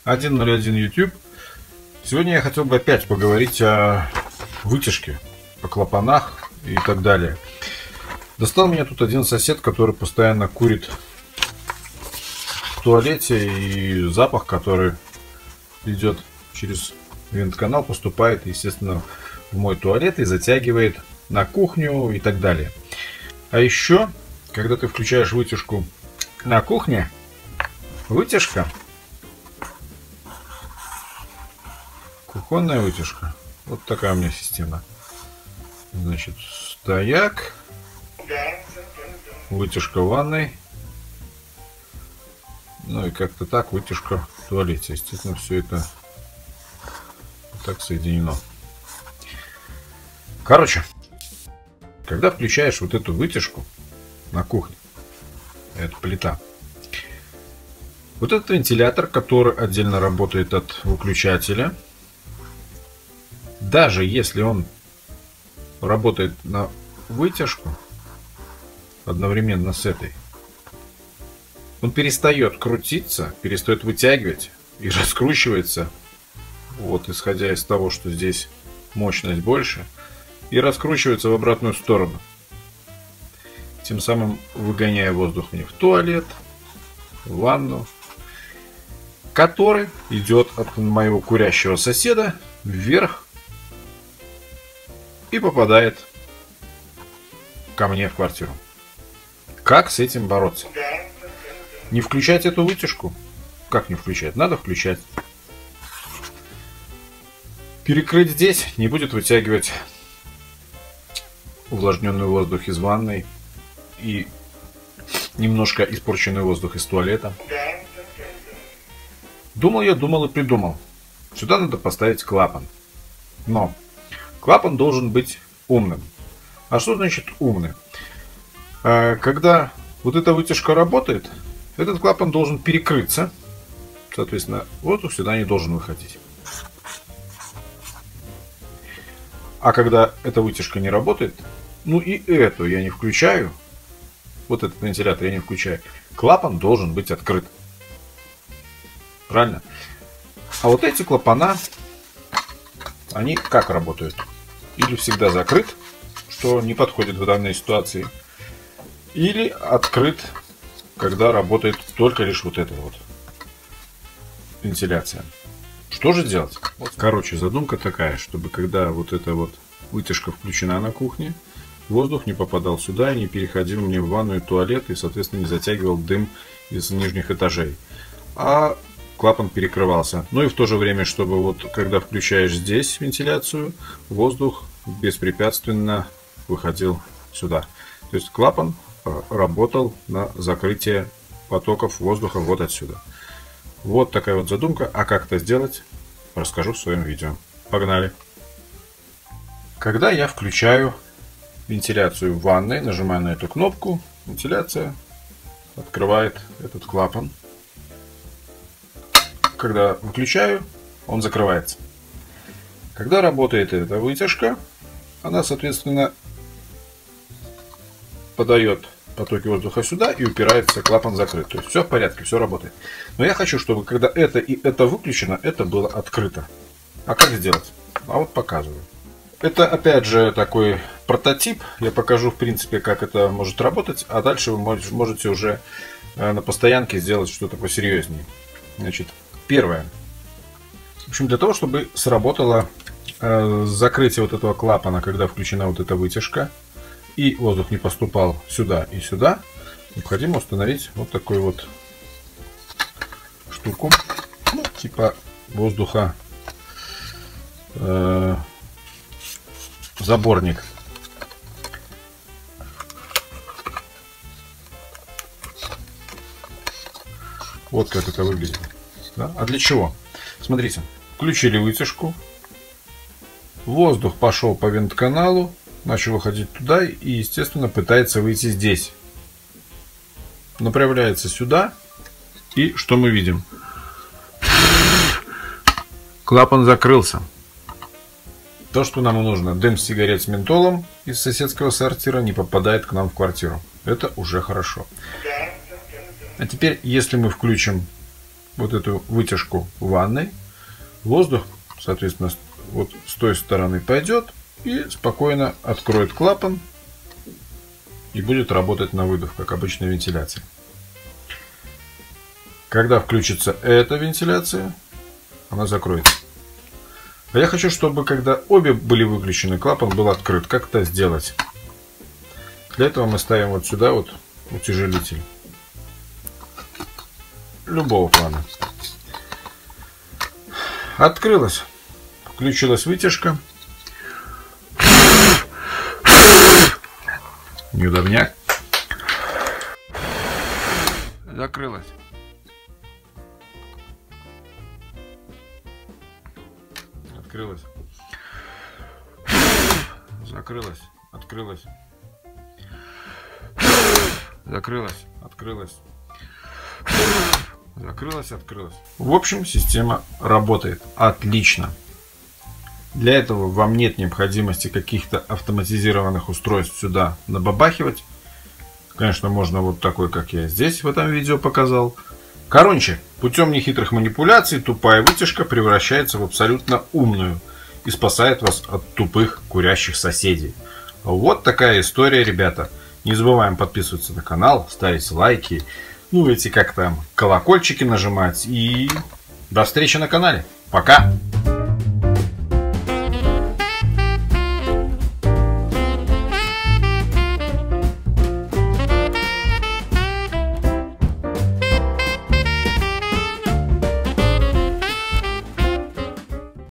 101 YouTube. Сегодня я хотел бы опять поговорить о вытяжке, о клапанах и так далее. Достал меня тут один сосед, который постоянно курит в туалете, и запах, который идет через вентканал, поступает, естественно, в мой туалет и затягивает на кухню и так далее. А еще, когда ты включаешь вытяжку на кухне, вытяжка, кухонная вытяжка, вот такая у меня система. Значит, стояк, вытяжка в ванной, ну и как-то так вытяжка в туалете. Естественно, все это так соединено. Короче, когда включаешь вот эту вытяжку на кухне, это плита, вот этот вентилятор, который отдельно работает от выключателя, даже если он работает на вытяжку одновременно с этой, он перестает крутиться, перестает вытягивать и раскручивается, вот исходя из того, что здесь мощность больше, и раскручивается в обратную сторону, тем самым выгоняя воздух мне в туалет, в ванну, который идет от моего курящего соседа вверх и попадает ко мне в квартиру. Как с этим бороться? Не включать эту вытяжку? Как не включать? Надо включать. Перекрыть здесь, не будет вытягивать увлажненный воздух из ванной и немножко испорченный воздух из туалета. Думал и придумал. Сюда надо поставить клапан. Но клапан должен быть умным. А что значит умный? Когда вот эта вытяжка работает, этот клапан должен перекрыться. Соответственно, воздух сюда не должен выходить. А когда эта вытяжка не работает, ну и эту я не включаю, вот этот вентилятор я не включаю, клапан должен быть открыт. Правильно? А вот эти клапана, они как работают? Или всегда закрыт, что не подходит в данной ситуации, или открыт, когда работает только лишь вот эта вот вентиляция. Что же делать? Вот, короче, задумка такая, чтобы когда вот эта вот вытяжка включена на кухне, воздух не попадал сюда и не переходил мне в ванную и туалет, и, соответственно, не затягивал дым из нижних этажей. А клапан перекрывался. Ну и в то же время, чтобы вот когда включаешь здесь вентиляцию, воздух беспрепятственно выходил сюда. То есть клапан работал на закрытие потоков воздуха вот отсюда. Вот такая вот задумка. А как это сделать, расскажу в своем видео. Погнали! Когда я включаю вентиляцию в ванной, нажимаю на эту кнопку, вентиляция открывает этот клапан. Когда выключаю, он закрывается. Когда работает эта вытяжка, она, соответственно, подает потоки воздуха сюда и упирается, клапан закрыт. То есть все в порядке, все работает. Но я хочу, чтобы когда это и это выключено, это было открыто. А как сделать? А вот показываю. Это опять же такой прототип. Я покажу в принципе, как это может работать. А дальше вы можете уже на постоянке сделать что-то посерьезнее. Значит, первое. В общем, для того, чтобы сработало закрытие вот этого клапана, когда включена вот эта вытяжка, и воздух не поступал сюда и сюда, необходимо установить вот такую вот штуку, ну, типа воздуха заборник. Вот как это выглядит. Да? А для чего? Смотрите, включили вытяжку, воздух пошел по вентканалу, начал выходить туда и, естественно, пытается выйти здесь. Направляется сюда. И что мы видим? Клапан закрылся. То, что нам и нужно. Дым сигарет с ментолом из соседского сортира не попадает к нам в квартиру. Это уже хорошо. А теперь, если мы включим вот эту вытяжку ванной. Воздух, соответственно, вот с той стороны пойдет и спокойно откроет клапан и будет работать на выдув, как обычная вентиляция. Когда включится эта вентиляция, она закроется. А я хочу, чтобы когда обе были выключены, клапан был открыт. Как это сделать? Для этого мы ставим вот сюда вот утяжелитель любого плана. Открылась, включилась вытяжка. Неудобняк. Закрылась. Открылась. Закрылась. Открылась. Закрылась. Открылась. Закрылась, открылась. В общем, система работает отлично. Для этого вам нет необходимости каких-то автоматизированных устройств сюда набабахивать. Конечно, можно вот такой, как я здесь в этом видео показал. Короче, путем нехитрых манипуляций тупая вытяжка превращается в абсолютно умную и спасает вас от тупых курящих соседей. Вот такая история, ребята. Не забываем подписываться на канал, ставить лайки, ну эти как там колокольчики нажимать. И до встречи на канале. Пока!